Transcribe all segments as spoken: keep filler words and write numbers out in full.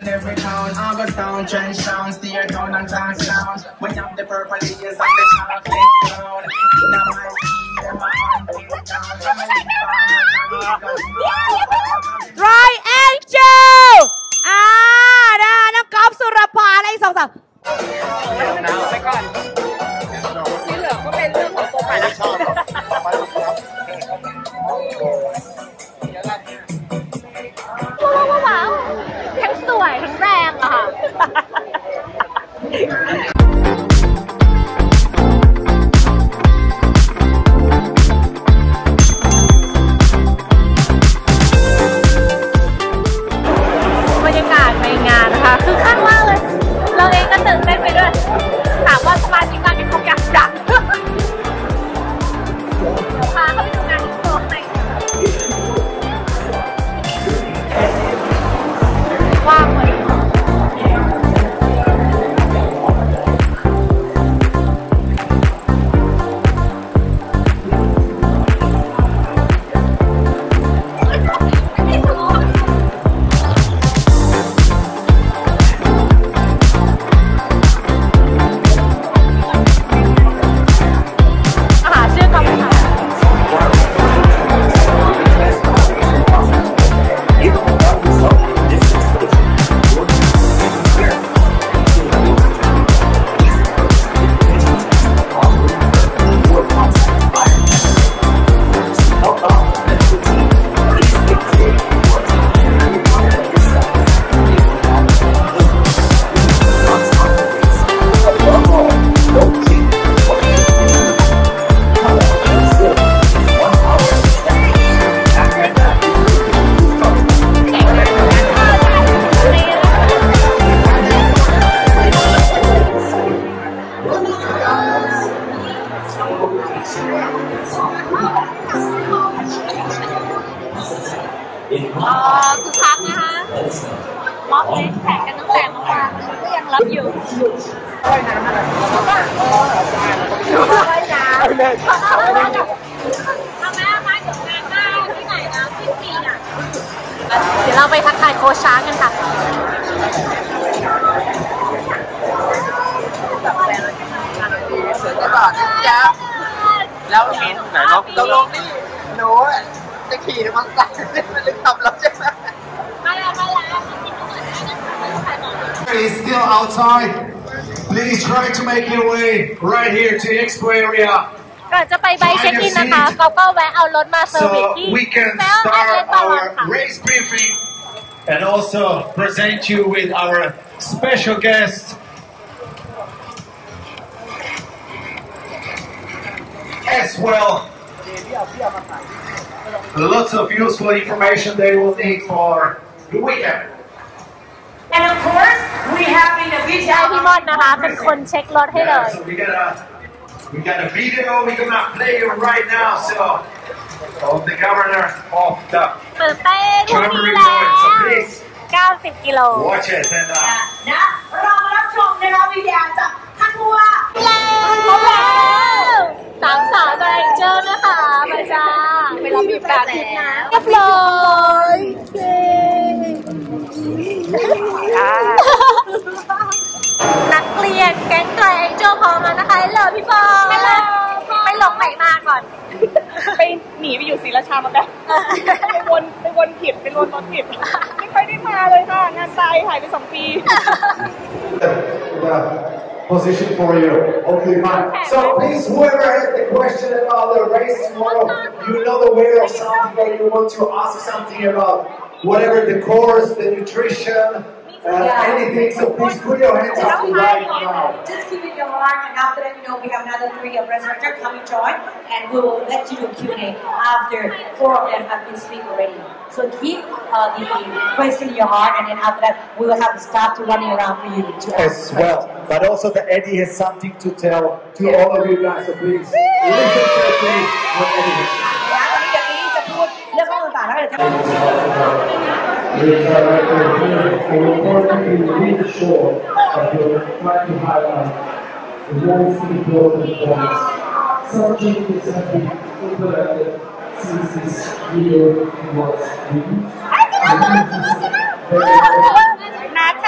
Every town, August town, trench town, steer town and town sound. When up the purple leaves on the chocolate ground. Now my feet and my armpit down. Try Angel อ่านะน้องก๊อฟสุรภาอะไรสองสามไปก่อนที่เหลือก็เป็นเรื่องของตัวไปนะชอบว้าวทั้งสวยทั้งแรงอะค่ะบรรยากาศในงานนะคะคือข้างมากเลยเราเองก็ตื่นเต้นไปด้วยถามว่าสมาชิกงานเป็นคงอยากจัดพาเขาไปดูงานอีกโซนหนึ่งว่างเลยอ๋อคือพักนะคะมอบเลนแข่งกันตั้งแต่เมื่อวานก็ยังรับอยู่ว่ายน้ำอะไรว่ายน้ำว่ายน้ำทำไมมาถึงงานหน้าที่ไหนนะสิ้นปีน่ะเดี๋ยวเราไปทักทายโค้ชช้างกันค่ะเสือจะก่อนจ้าแล้วมีไหนเนาะเราลงนี่หนูจะขี่มันสั่นมันลึกต่ำแล้วใช่ไหมมาแล้วมาแล้ว It's still outside. Please try to make your way right here to the expo area. ก่อนจะไปใบเช็คอินนะคะเขาก็แวะเอารถมาเซอร์วิสที่ So we can start our race briefing and also present you with our special guest. As well, lots of useful information they will need for the weekend. And of course, we have in the ใช่พี่มอนนะคะเป็นคนเช็ครถให้เลย So we got a we got a video we're gonna play it right now. So of the governor of the ตื่นเต้นพรุ่งนี้แล้วเก้าสิบกิโล Watch it and uh, นะเรามารับชมในวิดีโอจากท่านผู้ว่าแล้วสามสาวตัวเองเจอนะคะมาจ้าไปรับบีบการทิพย์นะเรียบร้อยนักเรียนแก๊งไกลเจ้าพอมานะคะฮัลโหลพี่ฟองไปหลงไหนมาก่อนไปหนีไปอยู่ศรีราชามาแล้วไปวนไปวนผิดไปวนรถผิดไม่ค่อยได้มาเลยค่ะงานตายหายไปสองปี position for you. Okay, fine. So please, whoever has the question about the race tomorrow, you know the way of something that you want to ask something about, whatever the course, the nutrition, uh, yeah. anything. So please put your hands up right now. Just keep it your heart, and after that, you know, we have another three of resurrector coming join, and we will let you do Q and A after four of them have been speak already. So keep uh, the question in your heart, and then after that, we will have the staff to running around for you to ask as well. But also, the Eddie has something to tell to yeah. all of you guys. So please listen carefully what Eddie has. It's unfortunately really short, but we'll try to highlight the most important points. Some changes have been implemented since this video was released.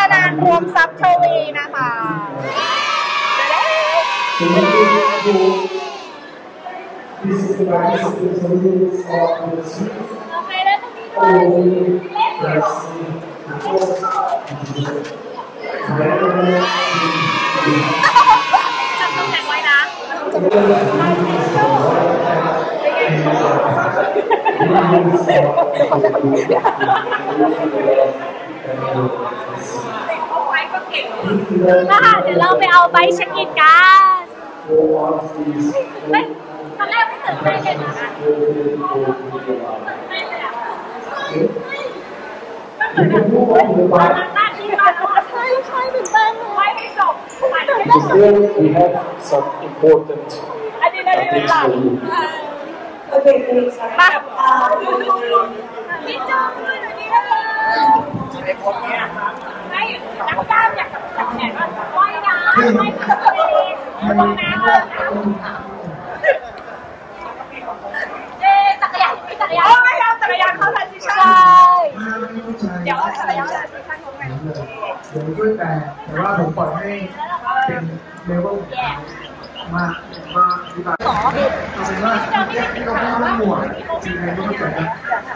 cool. This is the bicycle, so we will start with the seat. โอเคแล้วตรงนี้ด้วย Only press the force. Whenever จับตรงแข็งไว้นะ นะคะเดี๋ยวเราไปเอาใบเช็คอินกันไม่ตอนแรกไม่ตื่นเต้นเลยนะหน้าที่เราใช่ใช่ตื่นเต้นไม่ไม่จบ Because there we have some important อันนี้ได้ไม่หลับ things for you. Okay, thanks. มา Uh, พี่จอมด้วยอันนี้เลยไม่นักกล้ามอยากจับแขนว่าว่ายน้ำไม่ทะเลว่ายน้ำเลยเอ๊ะจักรยานจักรยานไม่เอาจักรยานเข้าทันสิใช่เดี๋ยวจักรยานเข้าทันสิใช่ของแม่เดี๋ยวช่วยแต่แต่ว่าผมปล่อยให้เป็นเลเวลมามาอธิบายเอาเป็นว่าที่เราไม่ต้องหมวดจริงๆไม่ต้องเกิดนะ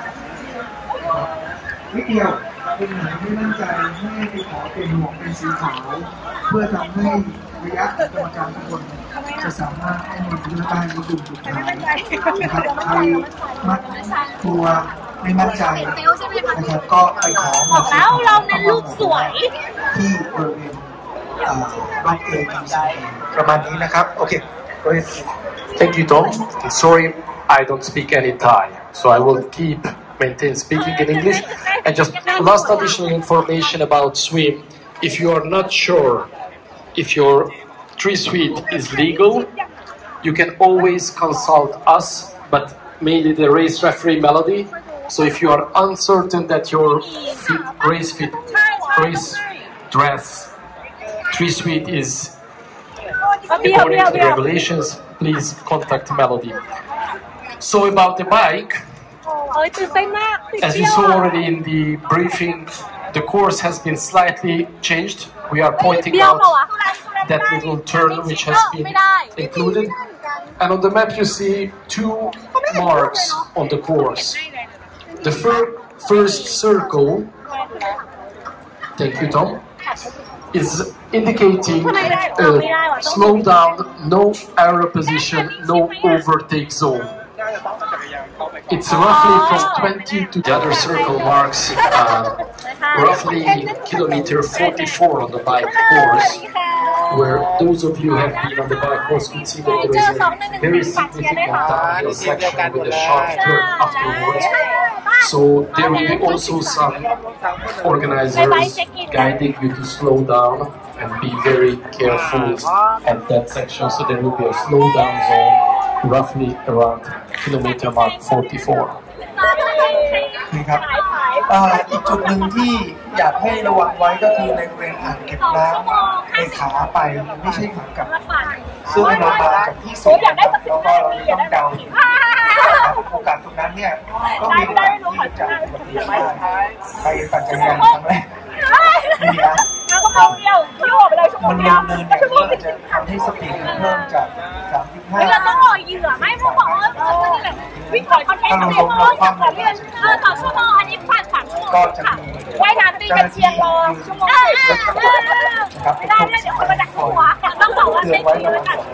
นิดเดียวเป็นไหนไม่มั่นใจให้ไปขอเป็นหมวกเป็นสีขาวเพื่อทำให้ระยะกรรมการทุกคนจะสามารถให้มันเลือกได้ในกลุ่มสุดท้ายนะครับใครมัดตัวไม่มั่นใจนะครับก็ไปขอบอกแล้วเราเน้นรูปสวยที่บริเวณบ้านเกิดประมาณนี้นะครับโอเค go ahead. Thank you, Tom. Sorry, I don't speak any Thai, so I will keep maintain speaking in English. And just last additional information about swim. If you are not sure if your tree suite is legal, you can always consult us, but mainly the race referee Melody. So if you are uncertain that your fit, race fit, race dress, tree suite is according to the regulations, please contact Melody. So about the bike, โอ้ยตื่นเต้นมาก as you saw already in the briefing, the course has been slightly changed. We are pointing out that little turn which has been included. And on the map you see two marks on the course. The fir first circle, thank you Tom, is indicating uh, slow down, no error position, no overtake zone. It's roughly from twenty to the other circle marks uh, roughly kilometer forty-four on the bike course, where those of you who have been on the bike course could see that there is a very significant downhill section with a sharp turn afterwards. So there will be also some organizers guiding you to slow down and be very careful at that section. So there will be a slow down zone roughly around kilometer mark forty-four. นี่ครับอีกจุดหนึ่งที่อยากให้ระวังไว้ก็คือในบริเวณอ่างเก็บน้ำในขาไปไม่ใช่ขากลับซึ่งเรามาจากที่สูงแล้วก็เราต้องเดาโอกาสตรงนั้นเนี่ยก็มีโอกาสที่จะอุบัติเหตุได้ไปปั่นจักรยานครั้งแรกนี่นะมันเนินเนินเนี่ยก็จะทำให้สปีดเพิ่มจากสามสิบห้าเราต้องรอเหยื่อไม่พวกบอกว่าวิ่งต่อคอนเทนต์ไม่พอจากของเรียนเออต่อชั่วโมงอันนี้ผ่านสามชั่วโมงค่ะว่ายน้ำตีกันเชียงรอชั่วโมงไม่ได้ไม่เดี๋ยวคนมาดักหัวต้องบอกว่าเช็คดีแล้วกัน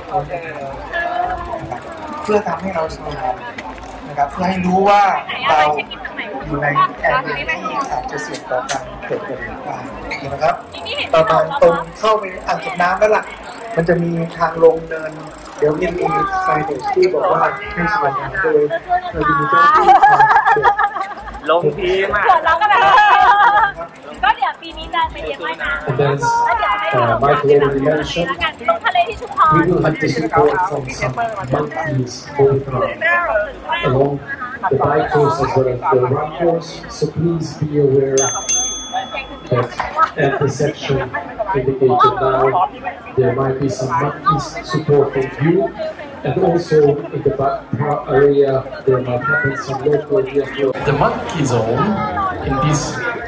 เพื่อทำให้เราสนุกนะครับเพื่อให้รู้ว่าเราอยู่ในแอร์ที่อาจจะเสี่ยงต่อการเกิดอุบัติเหตุได้นะครับประมาณตรงเข้าไปอ่างเก็บน้ำแล้วล่ะมันจะมีทางลงเนินเดี๋ยวยังมีไซน์ที่บอกว่าให้สมัครโดยเราจะมีเจ้าหน้าที่ลงทีมอ่ะส่วนเราก็แบบก็เดี๋ยวปีนี้จะไปเรียนว่ายน้ำแล้วเดี๋ยวให้เราไปเรียนแล้วกันลงทะเลที่ชุมพร We will have to support from some monkeys both around, along the bike course as well as the run course. So please be aware that at the section indicated now, there might be some monkeys supporting you. And also in the back area, there might happen some local vehicle. The monkey zone in this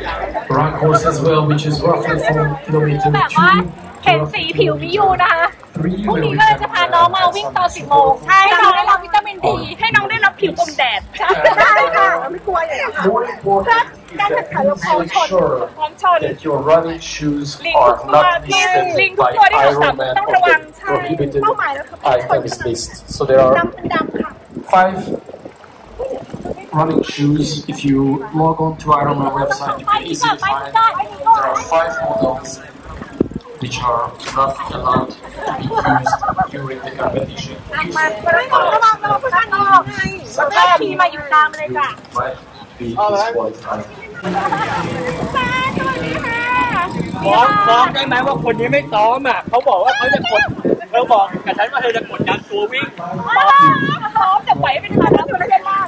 run course as well, which is roughly from kilometer two. เห็นสีผิวมิยูนะคะ three พรุ่ง where นี้ we ก็เลย can จะพาน้องมา uh, วิ่ง have ตอน some สิบโมงใช่ให้น้องได้รับวิตามินดีให้น้องได้รับผิวอมแดดได้ค่ะไม่กลัวอย่างนี้ More important is that you make sure พร้อมชน that your running shoes ลิง are ทุกตัว not ลิง listed ทุก by ตัวที่เราสับ Ironman ต้อง on ระวัง the ใช่ prohibited เป้าหมายแล้วคือ items list. So there are ดำเป็นดำค่ะ five running shoes. If you log on to Ironman website, you can easily find there are five models which are not allowed to be used during the competition. มาระวังระวังผู้ชายน้องไงแม่พีมาอยู่กลางเลยจ้ะ Might be disqualified. แม่สวัสดีค่ะฟ้องฟ้องได้ไหมว่าคนนี้ไม่ซ้อมอ่ะเขาบอกว่าเขาจะกดเธอบอกกับฉันว่าเธอจะกดดันตัววิ่งซ้อมแต่ไหวเป็นพันแล้วอยู่ในเล่นล่าง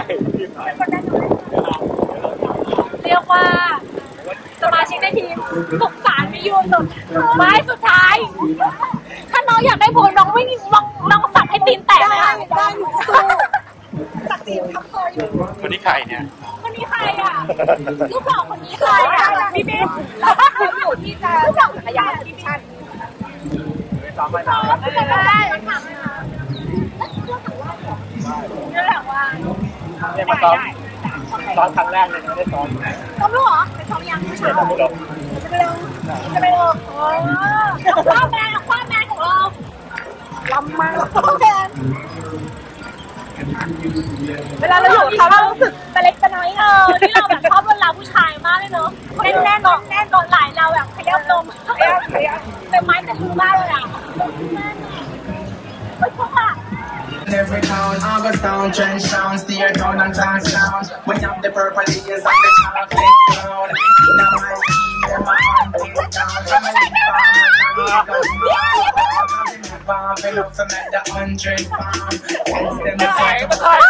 เรียกว่าสมาชิกในทีมสุขสารไม่ยุ่งสุดไม้สุดท้าย ถ้าน้องอยากได้ผลน้องวิ่งน้องน้องสับให้ตีนแตกเลยค่ะได้หนูสู้สักตีนทับคออยู่คนนี้ใครเนี่ยคนนี้ใครอ่ะลูกสาวคนนี้ใครอ่ะพี่บิ๊กเขาอยู่ที่จะลูกสาวจักรยานทีมชาติซ้อมไปซ้อมไปได้ทำนะนี่แหละว่าเนี่ยมาซ้อมซ้อมครั้งแรกเลยไม่ได้ซ้อมซ้อมรู้เหรอไปซ้อมยังผู้ชายจะไปลงจะไปลงโอ้คว้าแมนคว้าแมนของเราลำมาคว้าแมนเวลาเราอยู่กับเขาเรารู้สึกตะเล็กตะน้อยเออที่เราแบบชอบเวลาผู้ชายมากเลยเนาะแน่นแน่นอนแน่นอนหลายเราแบบขยับลมขยับขยับเป็นไม้แต่มือมากเลยอ่ะไม่ชอบอ่ะ Every town, August town, trench town, steer town and class town. When I'm the purple ears and the chocolate brown. Now my team, them my hunting down. Family farm, I'm enough to make the hundred farm. Hence them the fight.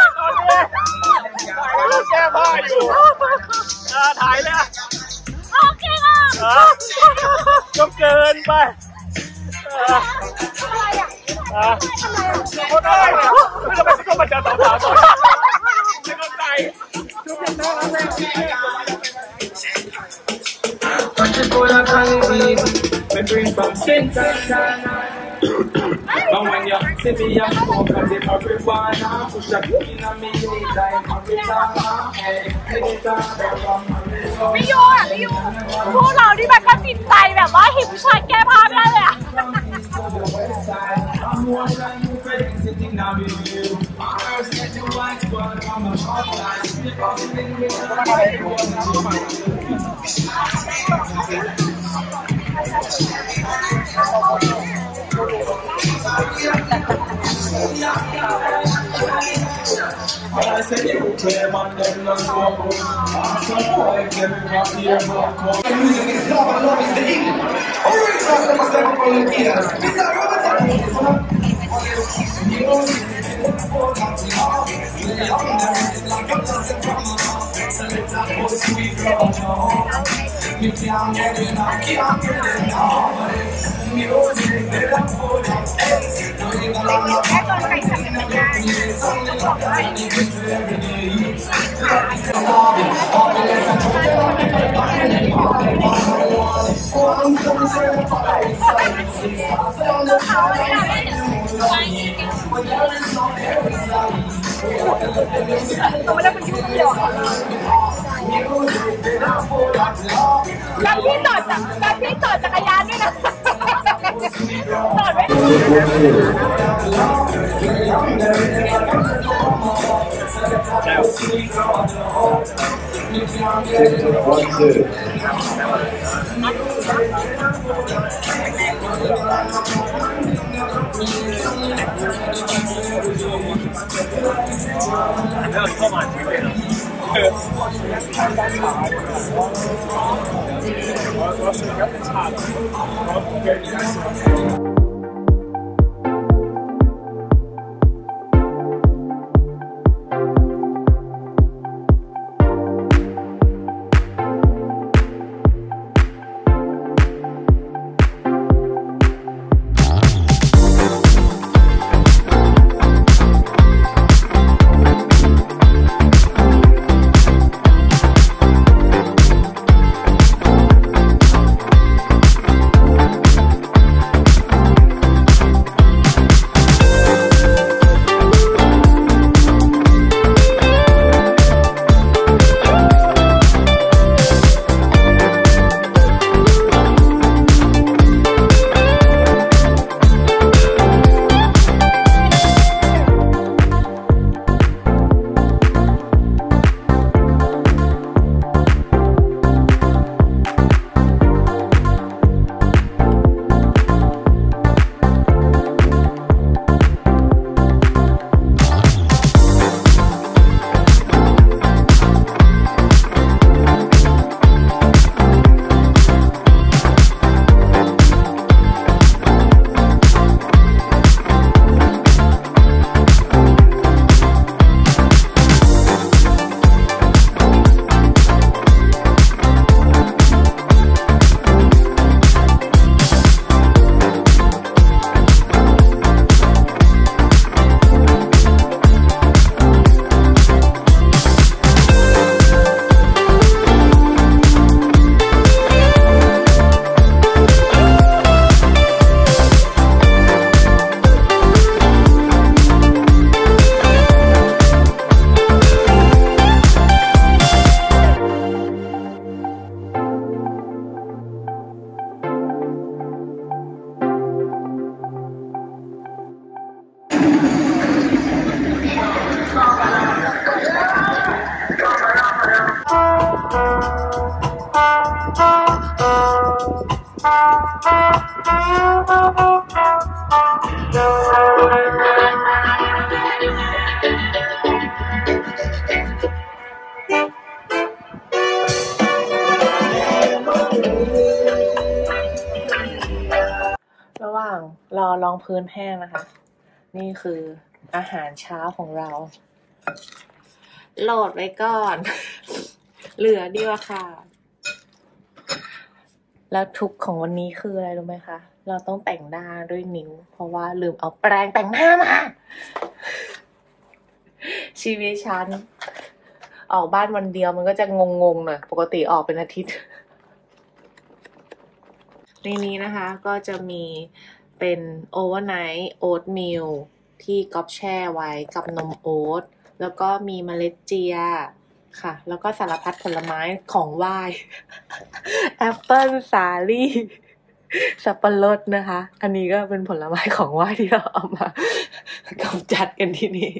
แก้ผ้าอยู่ถ่ายเลยโอเคอ่ะก็เกินไปทำอะไรอ่ะทำอะไรอ่ะก็ได้เนี่ยไม่ต้องไปก็มาเจอสาวๆต่อไม่เข้าใจชุดยังน่ารักเลย Punch it full of concrete, we bring from Sintra. But when you see me, I'm focused on marijuana. Push a kick in a me, like marijuana. Hey, take it on the rum. พี่ยูอ่ะพี่ยูพวกเราที่แบบก็ติดใจแบบว่าเห็นผู้ชายแก้ผ้าไม่ได้เลยอ่ะ I'm one like you, friends sitting down with you. My earth get the white blood on my heart line. Because in the I said you came on them no smoke. I'm some boy, get me back here, but come. Music is love and love is the healing. Alright, trust them, step up on the gears. This is Robert and music. You can't get enough, can't get enough. Music, they don't hold up. You don't know. การที่จอดจักการที่จอดจักรยานด้วยนะจอดไม่เข้ามาที่เลยนะระหว่างรอรองพื้นแห้งนะคะนี่คืออาหารเช้าของเราโหลดไว้ก่อน เหลือดีกว่าค่ะแล้วทุกของวันนี้คืออะไรรู้ไหมคะเราต้องแต่งหน้าด้วยนิ้วเพราะว่าลืมเอาแปรงแต่งหน้ามาชีวิตฉันออกบ้านวันเดียวมันก็จะงงๆหน่อยปกติออกเป็นอาทิตย์ในนี้นะคะก็จะมีเป็นโอเวอร์ไนท์โอ๊ตมิลที่ก๊อปแช่ไว้กับนมโอ๊ตแล้วก็มีเมล็ดเจียค่ะแล้วก็สารพัดผลไม้ของไหว้แอปเปิ้ลสาลี่สับปะรดนะคะอันนี้ก็เป็นผลไม้ของไหว้ที่เราเอามากำจัดกันที่นี่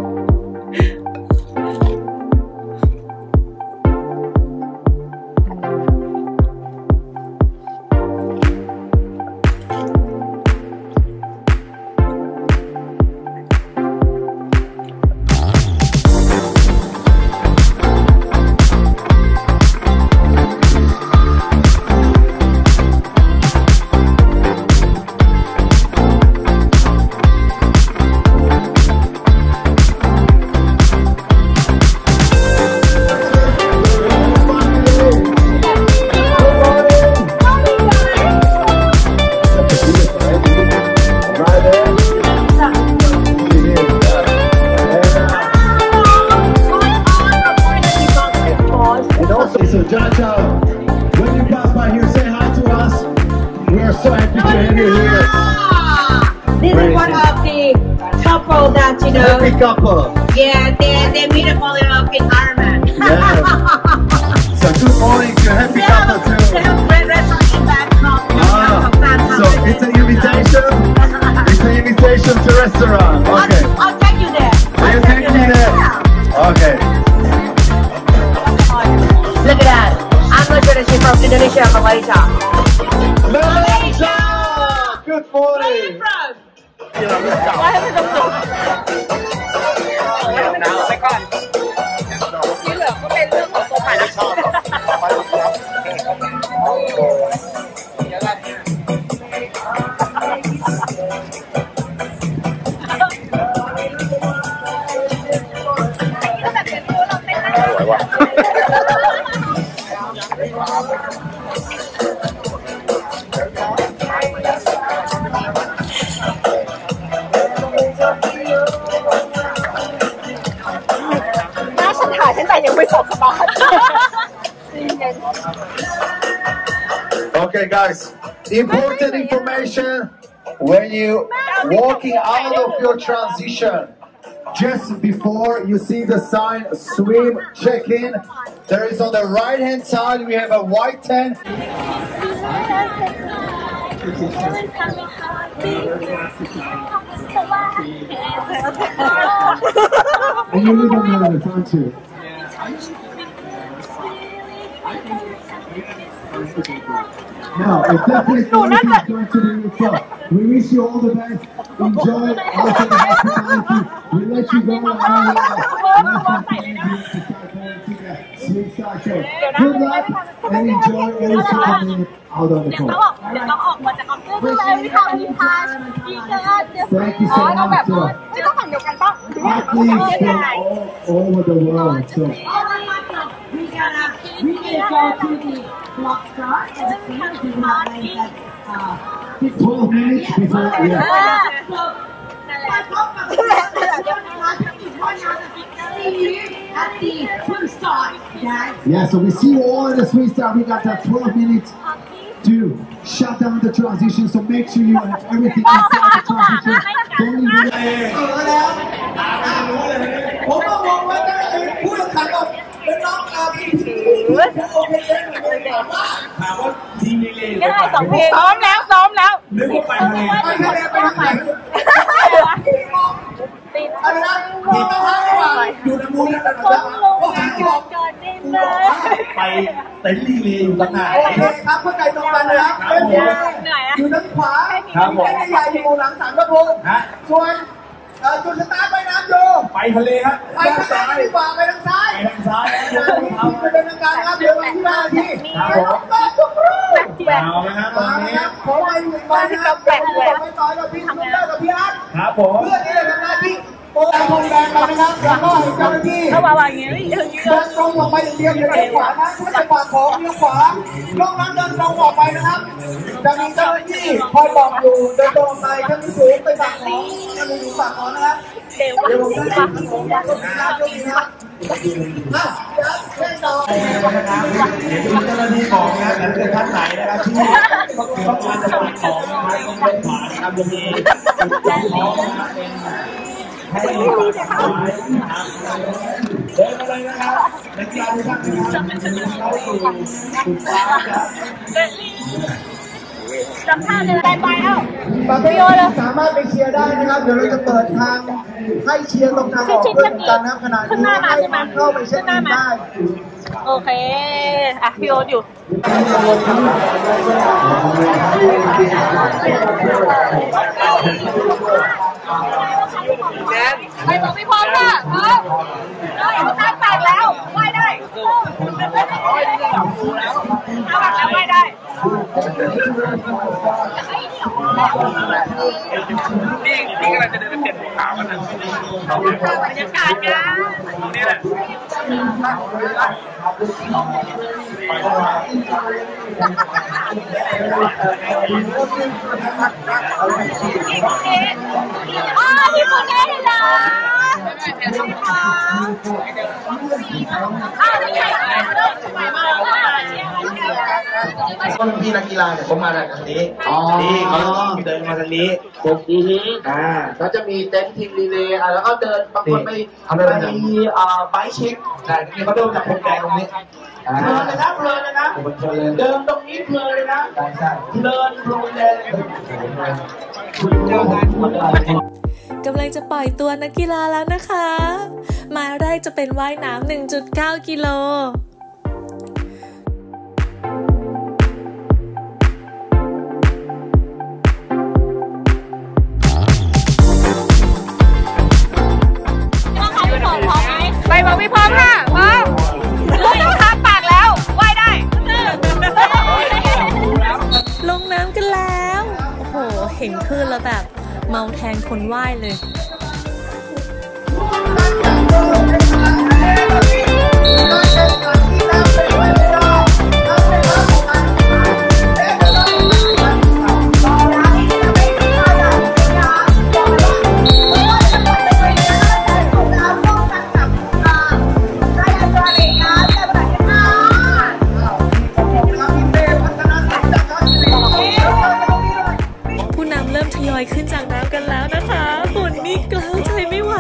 So Jaja, when you pass by here, say hi to us. We are so happy to have you here. This Crazy. Is one of the couple that you know. Happy couple. Yeah, they they meet up all up in Ironman. Yeah. So good morning to happy they couple have, too. They have a great restaurant in Bangkok. Ah, so it's an invitation. It's an invitation to restaurant. Okay. I'll, I'll take you there. Will you take me there? Yeah. Okay. Look at that. I'm not sure that she's from Indonesia or Malaysia. Malaysia! Good morning. Where are you from? ว่าให้เป็นสุกๆไปก่อนที่เหลือก็เป็นเรื่องของตัวใหม่ละชอบสวยว่ะน่าฉันถ่ายฉันแต่ยังไม่สบสบาย Okay, guys. Important information when you walking out of your transition. Just before you see the sign swim check in, there is on the right hand side we have a white tent. And you live on the front too. No, it's definitely going to be fun. We wish you all the best. Enjoy also the hospitality. We let you go on Sweet Star Show. Good luck and enjoy every single minute out on the court. Thank you so much. So, athletes from all over the world. So. We gotta, we gotta go to the block start and the fans do not like that. Uh, twelve minutes before, yeah. So, at the swim start, guys. Yeah, so we see you all in the swim start. We got that twelve minutes to shut down the transition. So make sure you have everything inside the transition. Don't leave it. ได้สองเพลงซ้อมแล้วซ้อมแล้วนึกว่าไปทะเลไปทะเลไปทะเลติดอะไรนะติดต้องห้ามดีกว่าอยู่ในมูลแล้วแต่ละบอกก่อนได้ไหมไปเต็นท์ลีลีอยู่ตั้งนานโอเคครับเข้าใจตรงกันเลยครับเป็นเหนื่อยอยู่ด้านขวาครับผมใหญ่อยู่หลังศาลพระภูมิส่วนจุดสตาร์ทไปน้ำโยไปทะเลครับไปทางซ้ายดีกว่าไปทางซ้ายไปทางซ้ายจะเป็นทางการครับเดี๋ยวที่หน้าที่ครับผมทุกรูปเอาละครับตอนนี้ขอไปไปนะครับแบกแบกไปต่อยกับพี่ทำได้กับพี่อาร์ตครับผมเพื่อนนี่เลยทำหน้าที่โปรแกรมโปรแกรมกันนะครับแล้วก็เจ้าหน้าที่เขาว่าอย่างนี้เดินตรงออกไปอย่างเดียวอย่าเลี้ยวขวานะถ้าจะขวาของเลี้ยวขวานอกนั้นเดินตรงออกไปนะครับจะมีเจ้าหน้าที่คอยบอกอยู่เดินตรงไปถ้ามีสูงไปฝั่งของถ้ามีสูงฝั่งของนะครับเดี๋ยวเดี๋ยวผมจะฝั่งของฝั่งของนะครับยกนี้ครับอ่ะเล่นต่อเดี๋ยวดูเจ้าหน้าที่บอกนะแต่ถ้าท่านไหนนะครับที่ต้องการจะไปของนะครับต้องเดินขวานะครับตรงนี้จุดจองของนะครับให้เดินมาเลยนะครับในกีฬาทุกท่านนะครับเข้าสู่จุดฟ้าครับจำท่าเลยไปเอ้าประเภทสามารถไปเชียร์ได้นะครับเดี๋ยวเราจะเปิดทางให้เชียร์ตรงทางออกเพื่อนกันนะครับขณะนี้ให้เข้าไปเช็คอินได้โอเคอ่ะพี่โอ๊ตอยู่ไปบอกพี่พร้อมค่ะพร้อมได้ตั้งปากแล้วไหวได้เอาปากแล้วไหวได้นี่นี่กำลังจะเดินไปเปลี่ยนขาวกันนะบรรยากาศกันนี่แหละอ๋อพี่คนนี้เหรอคนที่นักกีฬาเนี่ยเขามาจากทางนี้นี่เขาเดินมาทางนี้อ่าก็จะมีเต็นท์ทีมรีเลย์แล้วก็เดินบางคนไปไปมีไบค์เช็คแต่นี่เขาเดินจากพรมแดงตรงนี้เพลินเลยนะเพลินเลยนะเดินตรงนี้เพลินเลยนะเพลินพรมแดงกำลังจะปล่อยตัวนักกีฬาแล้วนะคะหมายแรกจะเป็นว่ายน้ำ หนึ่งจุดเก้า กิโลไปบอกพี่พร้อมค่ะพร้อมลูกค้าปากแล้วว่ายได้ลงน้ำกันแล้วโอ้โหเห็นคลื่นแล้วแบบเมาแทนคนว่ายเลยขึ้นจากน้ำกันแล้วนะคะฝุ่นนี่กล้าวใจไม่ไหว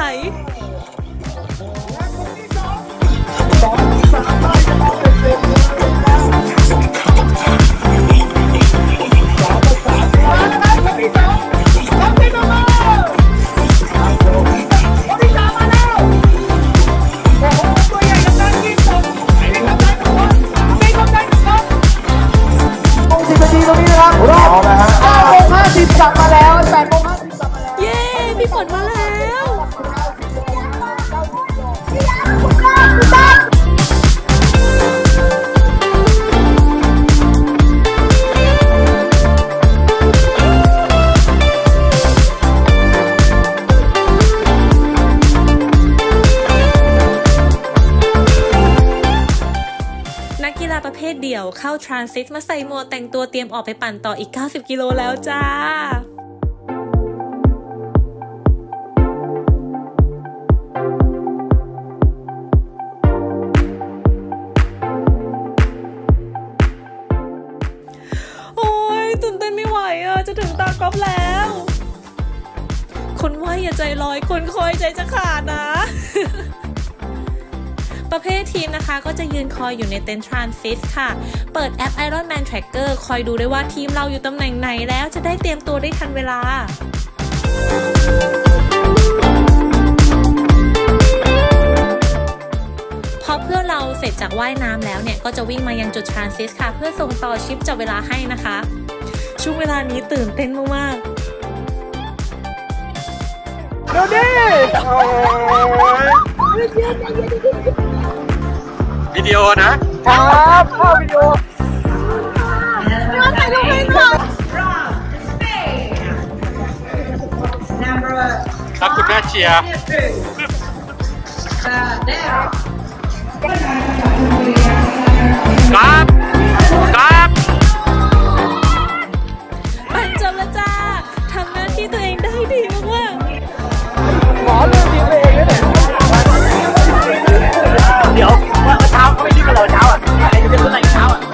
พี่ฝนมาแล้วนักกีฬาประเภทเดี่ยวเข้าทรานซิสมาใส่หมวกแต่งตัวเตรียมออกไปปั่นต่ออีกเก้าสิบกิโลแล้วจ้าจะถึงตากอล์ฟแล้วคนว่ายอย่าใจลอยคนคอยใจจะขาดนะ ประเภททีมนะคะก็จะยืนคอยอยู่ในเต็นท์ทรานซิสค่ะเปิดแอป Ironman Tracker คอยดูได้ว่าทีมเราอยู่ตำแหน่งไหนแล้วจะได้เตรียมตัวได้ทันเวลาพอเพื่อนเราเสร็จจากว่ายน้ำแล้วเนี่ยก็จะวิ่งมายังจุดทรานซิสค่ะเพื่อส่งต่อชิปจับเวลาให้นะคะช่วงเวลานี้ตื่นเต้นมากๆดูดิวิดีโอนะครับเข้าวิดีโอครับคุณแม่เชียร์ครับครับปั่นจบแล้วจ้าทำหน้าที่ตัวเองได้ดีมากๆหมอดูดีตัวเองเลยเดี๋ยวว่าเช้าเขาไม่ดีกับเราเช้าอ่ะอะไรจะเป็นอะไรเช้าอ่ะ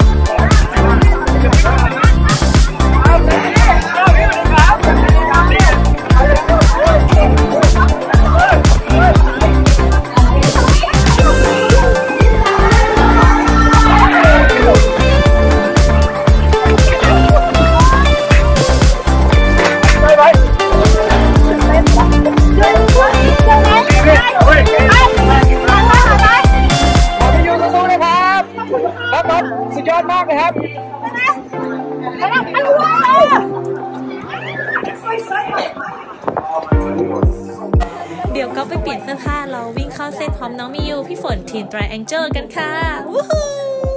สุดยอดมากเลยครับเดี๋ยวก็ไปเปลี่ยนเสื้อผ้าเราวิ่งเข้าเส้นพร้อมน้องมิยูพี่ฝนทีม Triangle กันค่ะวู้ฮู้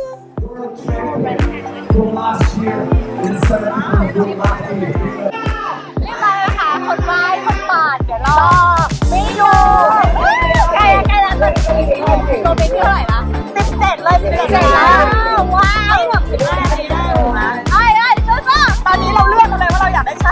เรียบร้อยแล้วค่ะคนร้ายคนปาดเดี๋ยวรอมิยูใกล้ใกล้แล้วตัวตัวเป็นที่เท่าไหร่ละสิบเจ็ดเลยสิบเจ็ดแล้วว้าวแบบสิบห้าทีได้เลยนะไอ้ไอ้เจ้าเจ้าตอนนี้เราเลือกกันเลยว่าเราอยากได้ใคร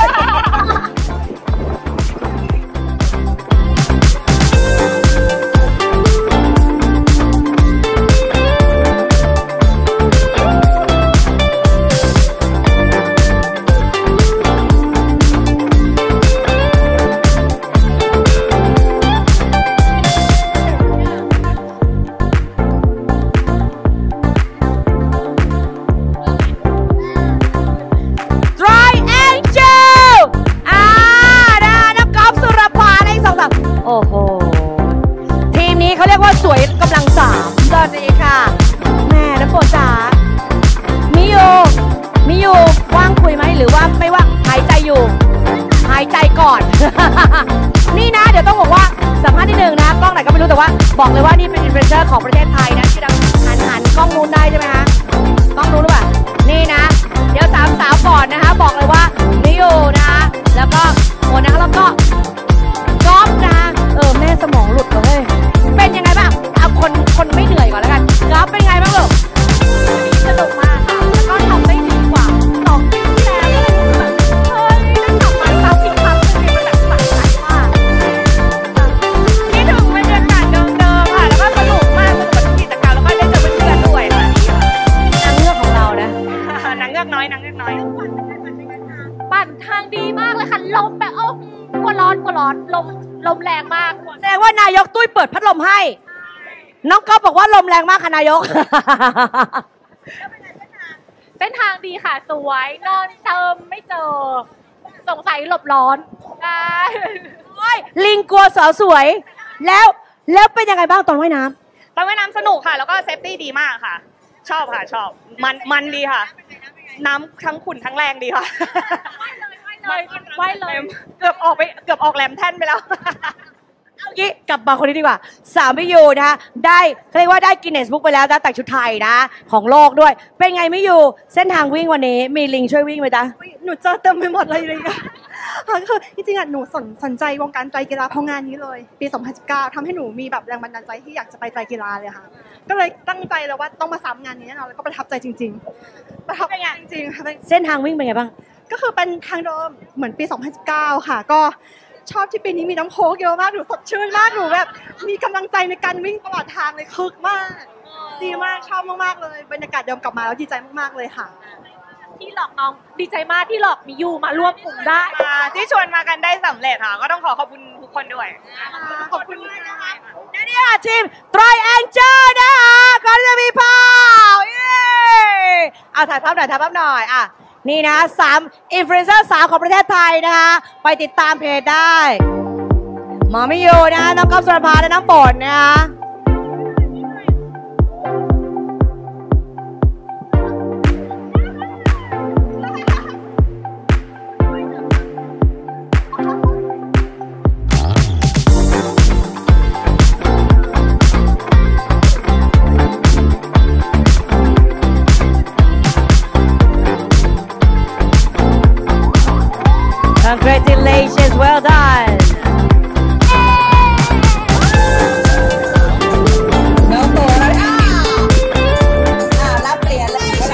โอ้โหทีมนี้เขาเรียกว่าสวยกำลังสามตอนนี้ค่ะแม่น้ำฝนจ๋ามิยูมิยูว่างคุยไหมหรือว่าไม่ว่างหายใจอยู่หายใจก่อน นี่นะเดี๋ยวต้องบอกว่าสัมภาษณ์ที่หนึ่งนะกล้องไหนก็ไม่รู้แต่ว่าบอกเลยว่านี่เป็นอินฟลูเอนเซอร์ของประเทศไทยนะที่เราหันหันกล้องนู้นได้ใช่ไหมคะกล้องนู้นหรือเปล่านี่นะเดี๋ยวสามสาวก่อนนะคะบอกเลยว่ามิยูนะคะแล้วก็โอ้นะคะแล้วก็ก๊อฟนะเออแม่สมองหลุดเลยเป็นยังไงบ้างเอาคนคนไม่เหนื่อยก่อนแล้วกันก๊อฟเป็นไงบ้างลูกสนุกมากค่ะแล้วก็ทำได้ดีกว่าสองปีที่แล้วก็เลยแบบเฮ้ยนั่นกลับมาซ้ำอีกครั้งนึงมันแบบสะใจมากนี่ถึงบรรยากาศเดิมๆค่ะแล้วก็สนุกมากสนุกกับกิจกรรมแล้วก็ได้เจอเพื่อนๆด้วยค่ะนางเงือกของเรานะนางเงือกน้อยนางเงือกน้อยปั่นทางดีมากเลยค่ะลมแบบโอ้กลัวร้อนกลัวร้อนลมลมแรงมากแสดงว่านายกตุ้ยเปิดพัดลมให้น้องก๊อฟบอกว่าลมแรงมากค่ะนายกเส้นทางดีค่ะสวยนอนเติมไม่เจอสงสัยหลบร้อนได้ลิงกลัวสาวสวยแล้วแล้วเป็นยังไงบ้างตอนว่ายน้ำตอนว่ายน้ำสนุกค่ะแล้วก็เซฟตี้ดีมากค่ะชอบค่ะชอบมันมันดีค่ะน้ำทั้งขุ่นทั้งแรงดีค่ะว่ายเลยเกือบออกไปเกือบออกแหลมแท่นไปแล้วเอางี้กลับมาคนนี้ดีกว่าสาวมิยูนะคะได้เรียกว่าได้กินเนสบุ๊กไปแล้วนะแต่งชุดไทยนะของโลกด้วยเป็นไงมิยูเส้นทางวิ่งวันนี้มีลิงช่วยวิ่งไหมจ๊ะหนูเจอเต็มไปหมดเลยเลยค่ะคือจริงๆอ่ะหนูสนสนใจวงการไตรกีฬาเพราะงานนี้เลยปีสองพันสิบเก้าทำให้หนูมีแบบแรงบันดาลใจที่อยากจะไปไตรกีฬาเลยค่ะก็เลยตั้งใจเลยว่าต้องมาซ้ำงานนี้แน่นอนแล้วก็ประทับใจจริงๆประทับใจจริงๆเส้นทางวิ่งเป็นไงบ้างก็คือเป็นทางเดิมเหมือนปีสองพันสิบเก้าค่ะก็ชอบที่ปีนี้มีน้ำโค้กเยอะมากหนูสดชื่นมากหนูแบบมีกำลังใจในการวิ่งตลอดทางเลยคึกมากดีมากชอบมากๆเลยบรรยากาศเดิมกลับมาแล้วดีใจมากๆเลยค่ะที่หลอกน้องดีใจมากที่หลอกมิยูมาร่วมกลุ่มได้ที่ชวนมากันได้สำเร็จค่ะก็ต้องขอขอบคุณทุกคนด้วยขอบคุณนะคะนี่ค่ะทีม Triangle นะคะก่อนจะมีภาพเย้เอาถ่ายภาพหน่อยถ่ายภาพหน่อยอ่ะนี่นะสามอินฟลูเอนเซอร์สาวของประเทศไทยนะคะไปติดตามเพจได้หมอมิยูนะน้องก๊อฟสุรภาและน้องฝนนะคะ Congratulations, well done. น้องโตแล้วอ่ารับเหรียญเลยจบ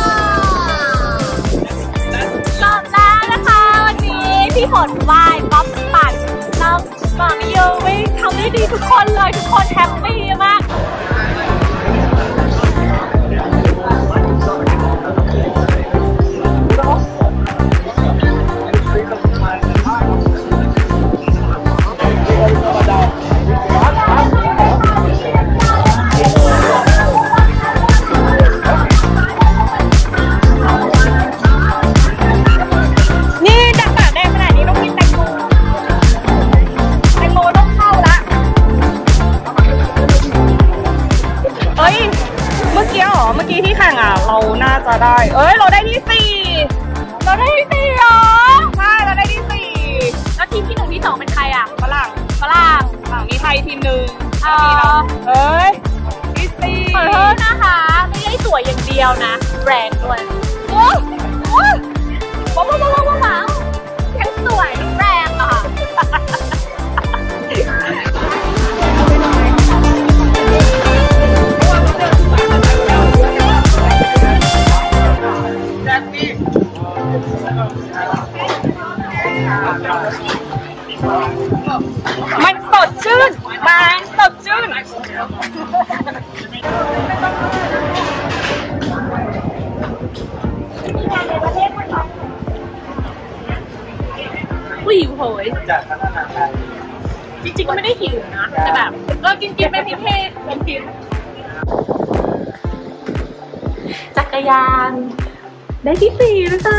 แล้วนะคะวันนี้พี่ฝนวายป๊อปปั่นน้องหมามิโยวิ่งทำได้ดีทุกคนเลยทุกคนแฮปปี้มากเราน่าจะได้เอ้ยเราได้ที่สี่เราได้ที่สี่เหรอใช่เราได้ที่สี่แล้วทีมที่หนึ่งที่สองเป็นใครอ่ะฝรั่งฝรั่งฝรั่งมีไทยทีมหนึ่งเออเอ้ยที่สี่ขอโทษนะคะไม่ได้สวยอย่างเดียวนะแรงด้วยโอ้โหว้าวว้าวว้าวว้าวทั้งสวยทั้งแรงอ่ะมันสดชื่นมันสดชื่นอุ้ยหิวโหยจริงๆก็ไม่ได้หิวนะแต่แบบเรากินกินไปพิเศษเป็นกินจักรยานได้ที่สี่นะคะ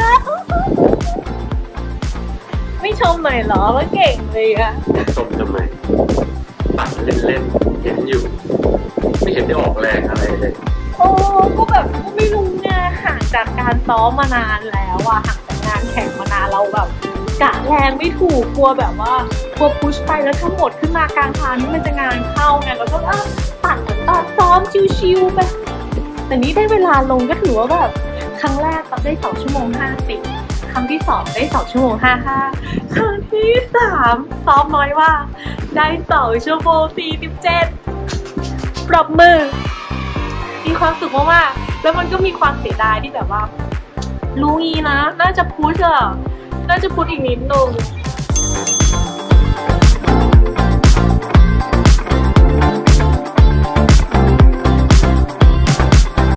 ไม่ชมหน่อยเหรอว่าเก่งเลยอะชมทำไมปั่นเล่นๆเห็นอยู่ไม่เห็นได้ออกแรงอะไรเลยโอ้ก็แบบก็ไม่รู้ไงห่างจากการซ้อมมานานแล้วอะห่างจากงานแข่งมานานเราแบบกะแรงไม่ถูกกลัวแบบว่ากลัวพุชไปแล้วทั้งหมดขึ้นมากลางทางนี่มันจะงานเข้าไงแล้วก็ปั่นเหมือนตอนซ้อมชิวๆไปแต่นี้ได้เวลาลงก็ถือว่าแบบครั้งแรกเราได้สองชั่วโมงห้าสิบครั้งที่สองได้สองชั่วโมงห้าห้าครั้งที่สามซ้อมน้อยว่าได้สองชั่วโมงสี่สิบเจ็ดปรบมือมีความสุขมากๆแล้วมันก็มีความเสียดายที่แบบว่ารู้งี้นะน่าจะพุชอะน่าจะพุชอีกนิดนึง